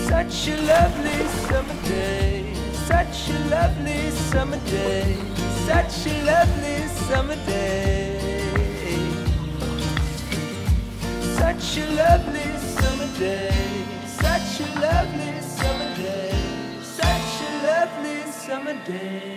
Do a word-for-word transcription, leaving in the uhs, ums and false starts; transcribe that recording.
Such a lovely summer day, such a lovely summer day, such a lovely summer day, such a lovely summer day, such a lovely summer day, such a lovely summer day.